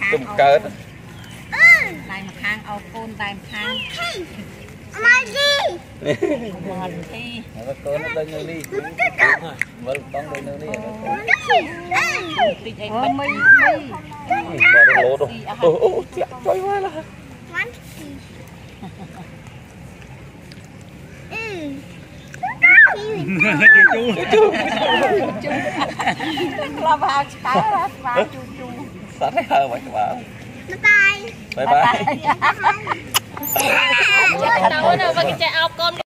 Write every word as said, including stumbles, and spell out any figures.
ตุ่มเกิดได้มาข้างเอาโกนได้มาข้างมาดิมาดิแล้วก็nó lên nơi đi vẫnต้องlên nơi đi ติดไอ้ปันไม่มาดูโลดโอ้โหเจ็บใจมากเลยมันอืมจูจูจูกระบาดขาละบาดจูจูสัตว์ให้เธอไว้กระบาดบายบายบาย Hãy subscribe cho kênh Ghiền Mì Gõ để không bỏ lỡ những video hấp dẫn